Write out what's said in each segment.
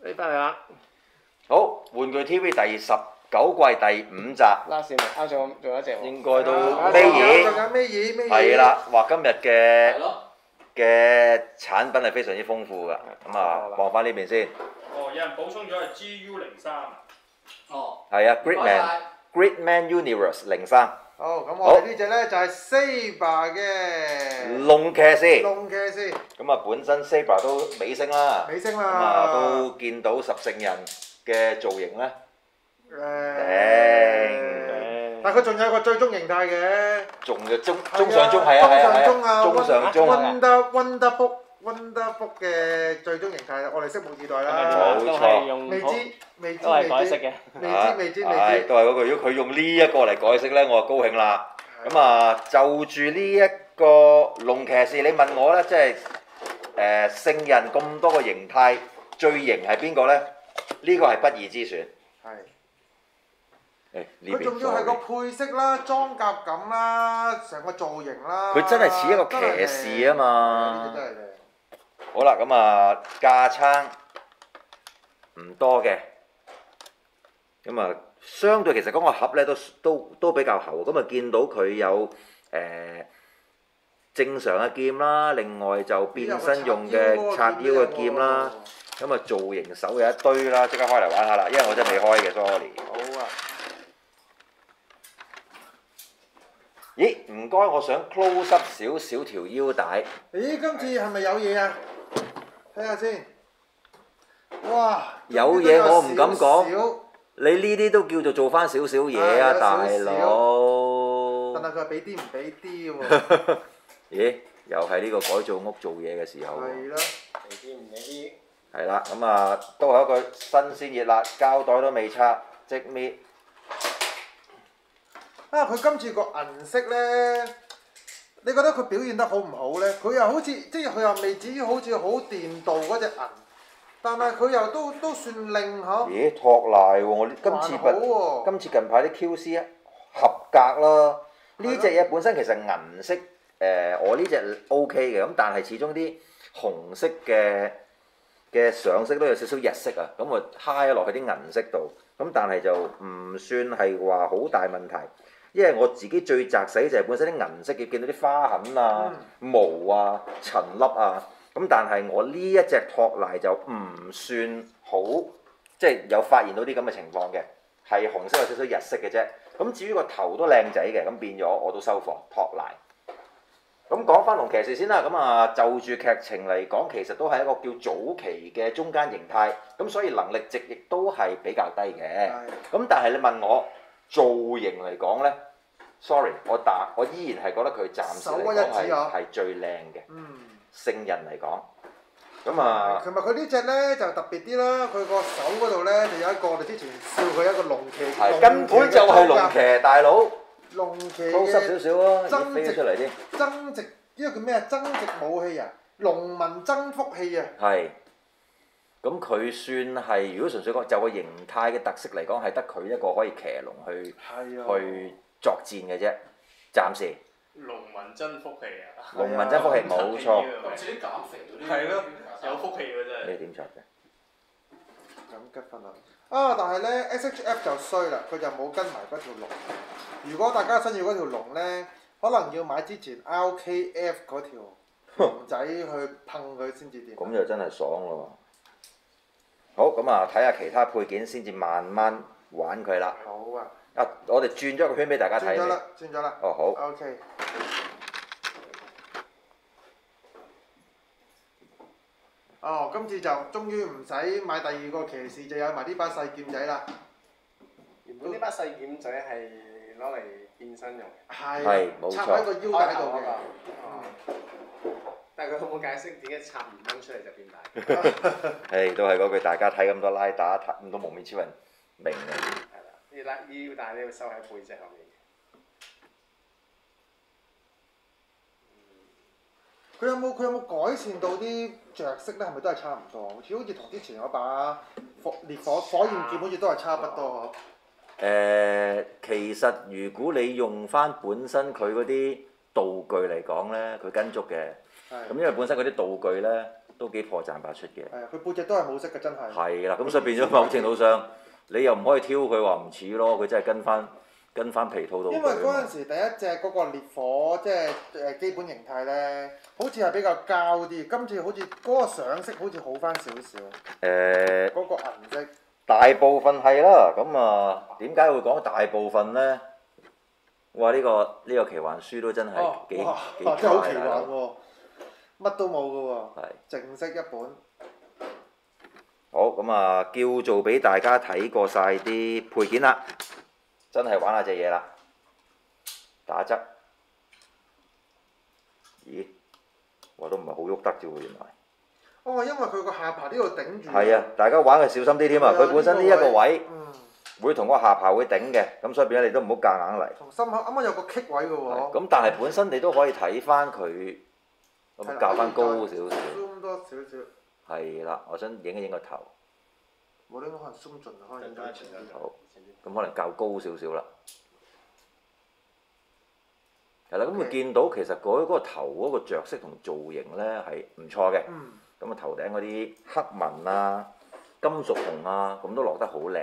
你翻嚟啦。 好，玩具 TV 第19季第5集， last 咪啱上仲有一隻喎。 應該都啊尾仲二， 有咩嘢？ 係啦，話今日係咯。 嘅產品係非常之豐富㗎，咁啊望翻呢邊先， 哦，有人補充咗係 GU03。 哦。 係啊唔該 ，Gridman 晒 Gridman Universe 03 好，咁我哋呢只咧就係 Saber 嘅龍騎士， 龍騎士， 咁啊本身 Saber 都尾聲啦， 尾聲咁啊啦， 都見到十聖人嘅造型咧， 但佢仲有個最終形態嘅， 仲嘅中上中係啊，中上中 Wonderbook 嘅最終形態，我哋拭目以待啦。 冇錯都係用未知都係改色嘅。 未知。 係都係嗰句，如果佢用呢一個嚟改色咧，我就高興啦。咁啊，就住呢一個龍騎士，你問我咧，即係聖人咁多個形態，最型係邊個咧？呢個係不二之選。 係。 誒呢佢仲要係個配飾啦、裝甲感啦、成個造型啦。 佢真係似一個騎士啊嘛。 呢啲真係靚。 好啦，咁啊架撐唔多嘅，咁啊相對其實嗰個盒咧都比較厚，咁啊見到佢有正常嘅劍啦，另外就變身用嘅插腰嘅劍啦，咁啊造型手有一堆啦，即刻開嚟玩下啦，因為我真係未開嘅，sorry。 好啊。 咦？唔該，我想 close up 少少條腰帶。 咦？今次係咪有嘢啊？睇下先。哇！ 有嘢我唔敢講。 少你呢啲都叫做做翻少少嘢啊，大佬！ 但係佢係俾啲唔俾啲喎。 咦？又係呢個改造屋做嘢嘅時候喎。 係咯。 俾啲唔俾啲。 係啦，咁啊都係一句新鮮熱辣，膠袋都未拆，即搣。 啊！佢今次個銀色咧，你覺得佢表現得好唔好咧？佢又好似即係佢又未至於好似好電鍍嗰隻銀，但係佢又都算靚嗬。 咦？托賴喎！我今次近排啲 QC 合格啦。呢隻嘢本身其實銀色我呢隻 OK 嘅，咁但係始終啲紅色嘅上色都有少少日式啊，咁啊揩落去啲銀色度，咁但係就唔算係話好大問題。因為我自己最擲死就係本身啲銀色嘅，見到啲花痕啊、毛啊、塵粒啊，咁但係我呢一隻托賴就唔算好，即係有發現到啲咁嘅情況嘅，係紅色有少少日式嘅啫。咁至於個頭都靚仔嘅，咁變咗我都收貨托賴。咁講翻龍騎士先啦，咁啊就住劇情嚟講，其實都係一個叫早期嘅中間形態，咁所以能力值亦都係比較低嘅。咁但係你問我，造型嚟講咧 ，sorry，我依然係覺得佢暫時嚟講係最靚嘅。聖人嚟講，咁啊， 同埋佢呢隻咧就特別啲啦，佢個手嗰度咧就有一個，我哋之前笑佢一個龍騎， 係根本就係龍騎大佬。 龍騎高濕少少啊， 增飛咗出嚟添。 增值呢個叫咩啊？增值武器啊，龍紋增幅器啊。 係。咁佢算係，如果純粹講就個形態嘅特色嚟講，係得佢一個可以騎龍去作戰嘅啫，暫時。 龍紋真福氣啊！ 龍紋真福氣冇錯。 自己減肥嗰啲。 係咯，有福氣嘅真係。 你點作嘅？ 咁吉分啊！但係咧 SHF 就衰啦，佢就冇跟埋嗰條龍。如果大家想要嗰條龍咧，可能要買之前 RKF 嗰條龍仔去噴佢先至掂。 咁就真係爽咯〜好，咁啊睇下其他配件先至慢慢玩佢啦。 好啊！ 我哋轉咗個圈俾大家睇。 轉咗啦。 哦，好。 OK。今次就終於唔使買第二個騎士，就有埋呢把細劍仔啦。 原本呢把細劍仔係攞嚟變身用嘅。 係，冇錯。 插喺個腰帶度嘅。 但係佢有冇解釋點解插唔掹出嚟就變大？ 誒，都係嗰句，大家睇咁多拉打，睇咁多蒙面超人，明嘅。 係啦，腰帶呢要收喺背脊後面。 佢有冇改善到啲着色咧？係咪都係差唔多？好似同之前嗰把烈火焰劍好似都係差不多嗬。 其實如果你用翻本身佢嗰啲道具嚟講咧，佢跟足嘅。咁因為本身嗰啲道具咧， 都幾破綻百出嘅。 係啊，佢背脊都係冇色嘅，真係。 係啦，咁所以變咗某程度上，你又唔可以挑佢話唔似咯，佢真係跟翻皮套道具。 因為嗰陣時第一隻嗰個烈火即係基本形態咧，好似係比較膠啲，今次好似嗰個上色好似好翻少少。嗰個銀色。 大部分係啦，咁啊點解會講大部分呢？哇！呢個奇幻書都真係幾真係好奇幻喎，乜都冇㗎喎，淨色一本。 好，咁啊叫做俾大家睇過晒啲配件啦，真係玩下隻嘢啦，打側。咦？我都唔係好喐得啫喎，原來。 因為佢個下巴呢度頂住。 係啊，大家玩嘅小心啲添啊！佢本身呢一個位會同個下巴會頂嘅，咁所以變咗你都唔好夾硬嚟。 同心口啱啱有個棘位嘅喎。 咁但係本身你都可以睇翻佢，咁較翻高少少。 zoom 多少少。 係啦，我想影一影個頭。 冇呢個可能 zoom 盡可能影到前啲。 好，咁可能較高少少啦。係啦，咁佢見到其實嗰個頭嗰個着色同造型呢係唔錯嘅。咁啊頭頂嗰啲黑紋啊、金屬紅啊，咁都落得好靚。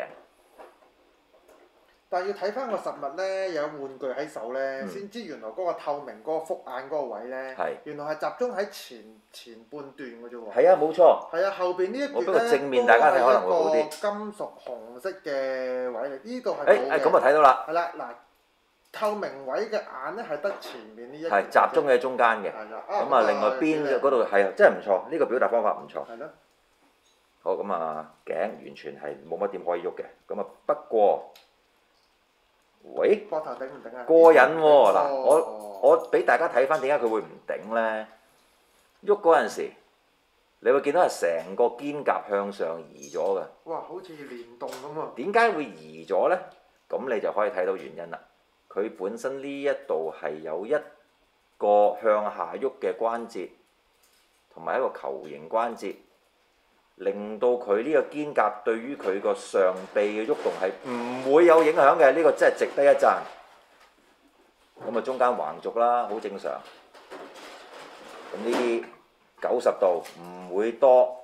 但係要睇翻個實物呢，有玩具喺手呢，先知原來嗰個透明嗰個複眼嗰個位呢，原來係集中喺前半段嘅啫喎。係啊，冇錯。 係啊，後邊呢一段咧正面大家睇可能會好啲。 金屬紅色嘅位嚟，呢度係冇嘅。 咁啊睇到啦。 係啦，嗱，透明位嘅眼呢係得前面呢一。 係集中喺中間嘅。係啦。咁啊，另外邊嗰度係真係唔錯，呢個表達方法唔錯。 係咯。 好，咁啊，頸完全係冇乜點可以喐嘅，咁啊不過。喂， 膊頭頂唔頂啊？ 過癮喎！嗱，我俾大家睇翻點解佢會唔頂呢？喐嗰陣時，你會見到係成個肩胛向上移咗嘅。 哇！好似連動咁啊！ 點解會移咗呢？咁你就可以睇到原因啦。佢本身呢一度係有一個向下喐嘅關節，同埋一個球形關節。令到佢呢個肩胛對於佢個上臂嘅喐動係唔會有影響嘅，呢個真係值得一讚。咁啊，中間橫軸啦，好正常。咁呢啲90度唔會多，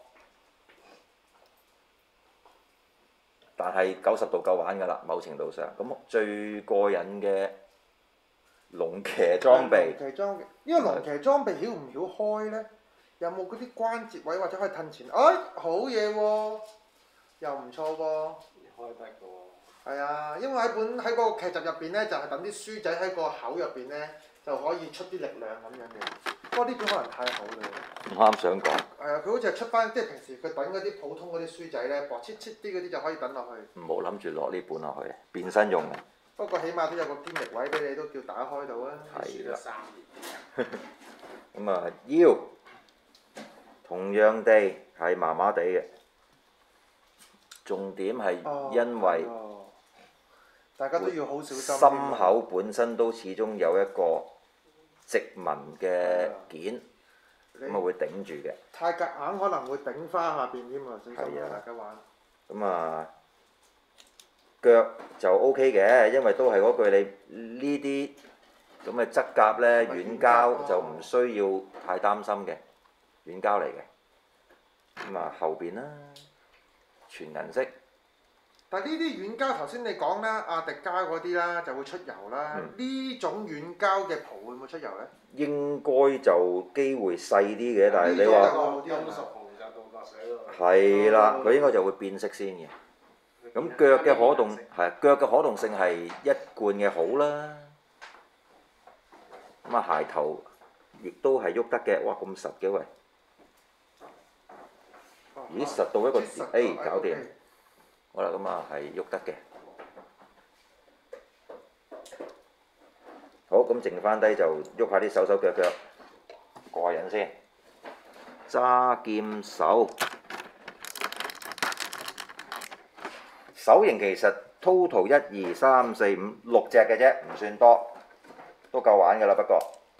但係90度夠玩㗎啦，某程度上。咁最過癮嘅龍騎裝備。 龍騎裝備，呢個龍騎裝備曉唔曉開呢？有冇嗰啲關節位或者可以褪前？哎，好嘢喎，又唔錯喎。 開得嘅喎。 係啊，因為喺個劇集入邊呢，就係等啲書仔喺個口入邊呢，就可以出啲力量咁樣嘅。不過呢邊可能太厚啦。 唔啱想講。 係啊，佢好似係出翻，即係平時佢等嗰啲普通嗰啲書仔呢，薄切切啲嗰啲就可以等落去。 唔好諗住攞呢本落去，變身用嘅。 不過起碼都有個堅力位俾你，都叫打開到啊。 係啦。咁啊腰。同樣地係麻麻地嘅，重點係因為大家都要好小心。 心口本身都始終有一個直紋嘅件，咁啊會頂住嘅。 太夾硬可能會頂花下邊添啊，小心啊！大家玩。 咁啊，腳就 OK 嘅，因為都係嗰句你呢啲咁嘅質夾呢，軟膠就唔需要太擔心嘅。軟膠嚟嘅，咁啊後邊啦，全銀色。 但係呢啲軟膠頭先你講啦，阿迪加嗰啲啦就會出油啦。呢種軟膠嘅蒲會唔會出油呢？ 應該就機會細啲嘅，但係你話金屬紅就到白水咯。 係啦，佢應該就會變色先嘅。咁腳嘅可動係腳嘅可動性係一貫嘅好啦。咁啊鞋頭亦都係喐得嘅，哇咁實嘅喂！咦實到一個搞掂，好啦咁啊係喐得嘅。好咁剩翻低就喐下啲手手腳腳，過癮先。揸劍手，手型其實 total 1、2、3、4、5、6隻嘅啫，唔算多，都夠玩㗎啦不過。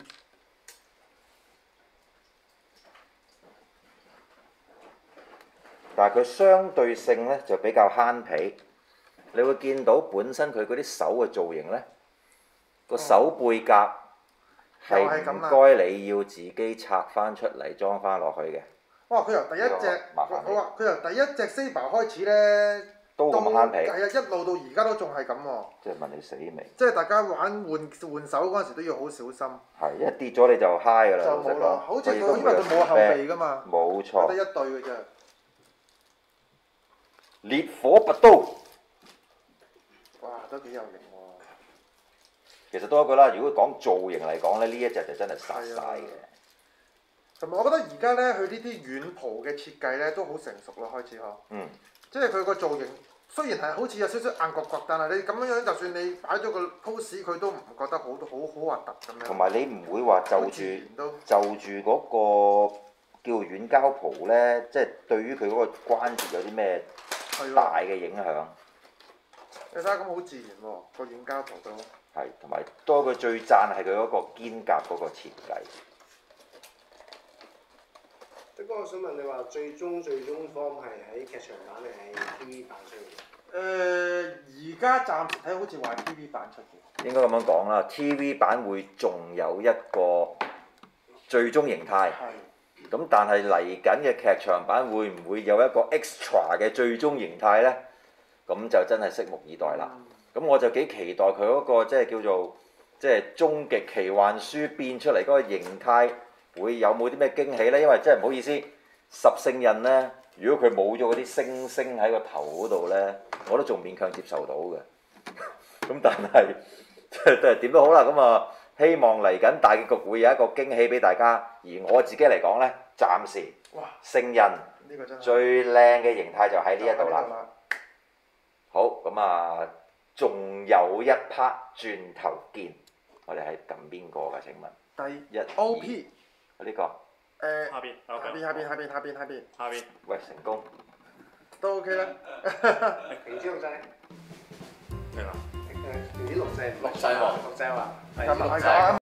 但係佢相對性呢就比較慳皮，你會見到本身佢嗰啲手嘅造型呢，個手背甲係唔該你要自己拆翻出嚟裝翻落去嘅。 哇！佢由第一隻， 麻煩我話佢由第一隻 Saber 開始咧， 都咁慳皮， 係啊，一路到而家都仲係咁喎。 即係問你死未？ 即係大家玩換手嗰陣時都要好小心， 係，一跌咗你就 high 㗎啦， 就老實冇啦。 講。 好似佢因為佢冇後備㗎嘛， 冇錯。 得一對嘅啫。 烈火拔刀， 哇！都幾有型喎。 其實多一句啦，如果講造型嚟講咧，呢一隻就真係殺晒嘅。 同埋我覺得而家咧，佢呢啲軟蒲嘅設計咧都好成熟咯，開始呵。 嗯。 即係佢個造型雖然係好似有少少硬角角，但係你咁樣就算你擺咗個 pose，佢都唔覺得好核突咁樣。 同埋你唔會話就住嗰個叫軟膠蒲咧，即係對於佢嗰個關節有啲咩大嘅影響？ 你睇下咁好自然喎，個軟膠蒲都。 係，同埋多一句最讚係佢嗰個肩胛嗰個設計。 不過我想問你話最終方係喺劇場版定係 TV 版出嘅？ 而家暫時睇好似話 TV 版出嘅。 應該咁樣講啦 ，TV 版會仲有一個最終形態。 係。 咁但係嚟緊嘅劇場版會唔會有一個 extra 嘅最終形態呢？咁就真係拭目以待啦。咁我就幾期待佢嗰個即係叫做即係終極奇幻書變出嚟嗰個形態。會有冇啲咩驚喜呢？因為真係唔好意思，十聖印呢，如果佢冇咗嗰啲星星喺個頭嗰度呢，我都仲勉強接受到嘅。咁但係即係點都好啦，咁啊希望嚟緊大結局會有一個驚喜俾大家。而我自己嚟講呢，暫時聖印最靚嘅形態就喺呢一度啦。好，咁啊，仲有一 part 轉頭見，我哋係撳邊個㗎？請問第一 OP。 呢個下邊， 喂，成功都 OK 啦。 停止錄製。 咩話？ 停止錄製。 錄製喎。 錄製話。 係咪？